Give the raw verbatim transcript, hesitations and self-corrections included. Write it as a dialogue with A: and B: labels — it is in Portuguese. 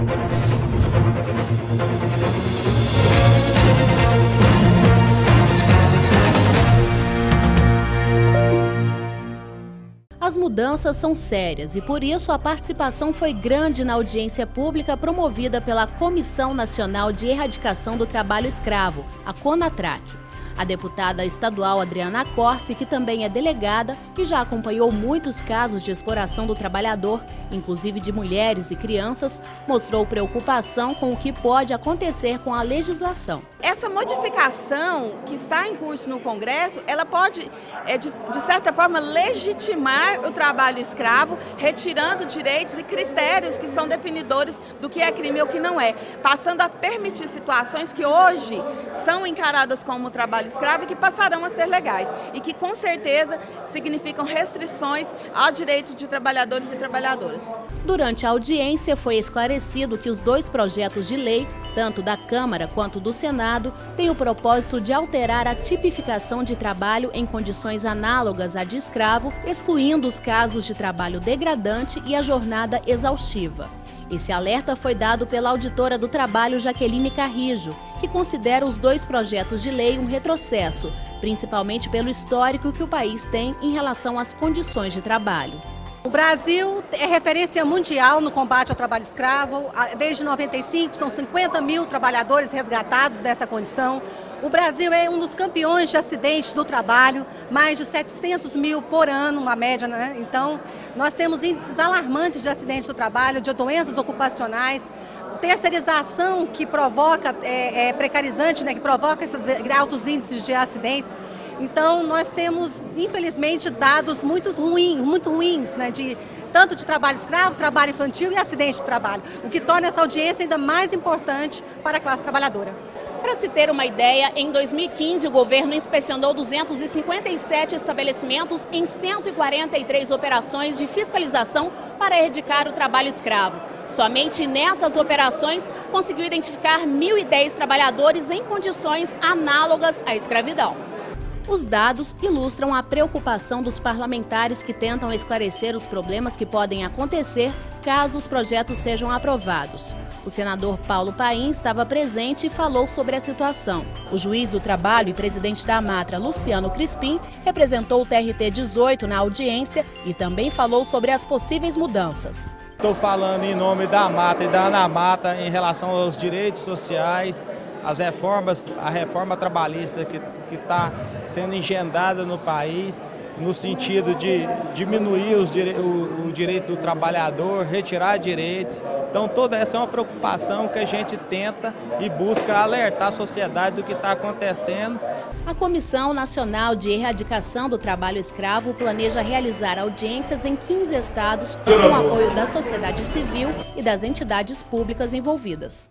A: As mudanças são sérias e, por isso, a participação foi grande na audiência pública promovida pela Comissão Nacional de Erradicação do Trabalho Escravo, a CONATRAC. A deputada estadual Adriana Corsi, que também é delegada e já acompanhou muitos casos de exploração do trabalhador, inclusive de mulheres e crianças, mostrou preocupação com o que pode acontecer com a legislação.
B: Essa modificação que está em curso no Congresso, ela pode, é, de, de certa forma, legitimar o trabalho escravo, retirando direitos e critérios que são definidores do que é crime ou que não é, passando a permitir situações que hoje são encaradas como trabalho escravo e que passarão a ser legais e que com certeza significam restrições aos direitos de trabalhadores e trabalhadoras.
A: Durante a audiência foi esclarecido que os dois projetos de lei, tanto da Câmara quanto do Senado, têm o propósito de alterar a tipificação de trabalho em condições análogas à de escravo, excluindo os casos de trabalho degradante e a jornada exaustiva. Esse alerta foi dado pela auditora do trabalho Jaqueline Carrijo, que considera os dois projetos de lei um retrocesso, principalmente pelo histórico que o país tem em relação às condições de trabalho.
C: O Brasil é referência mundial no combate ao trabalho escravo. Desde noventa e cinco, são cinquenta mil trabalhadores resgatados dessa condição. O Brasil é um dos campeões de acidentes do trabalho, mais de setecentos mil por ano, uma média, né? Então, nós temos índices alarmantes de acidentes do trabalho, de doenças ocupacionais, terceirização que provoca, é, é precarizante, né? Que provoca esses altos índices de acidentes. Então, nós temos, infelizmente, dados muito ruins, muito ruins, né, de, tanto de trabalho escravo, trabalho infantil e acidente de trabalho, o que torna essa audiência ainda mais importante para a classe trabalhadora.
A: Para se ter uma ideia, em dois mil e quinze o governo inspecionou duzentos e cinquenta e sete estabelecimentos em cento e quarenta e três operações de fiscalização para erradicar o trabalho escravo. Somente nessas operações conseguiu identificar mil e dez trabalhadores em condições análogas à escravidão. Os dados ilustram a preocupação dos parlamentares que tentam esclarecer os problemas que podem acontecer caso os projetos sejam aprovados. O senador Paulo Paim estava presente e falou sobre a situação. O juiz do trabalho e presidente da Matra, Luciano Crispim, representou o T R T dezoito na audiência e também falou sobre as possíveis mudanças.
D: Estou falando em nome da Matra e da Anamata em relação aos direitos sociais, as reformas, a reforma trabalhista que está sendo engendada no país, no sentido de diminuir os dire... o, o direito do trabalhador, retirar direitos. Então toda essa é uma preocupação que a gente tenta e busca alertar a sociedade do que está acontecendo.
A: A Comissão Nacional de Erradicação do Trabalho Escravo planeja realizar audiências em quinze estados com o apoio da sociedade civil e das entidades públicas envolvidas.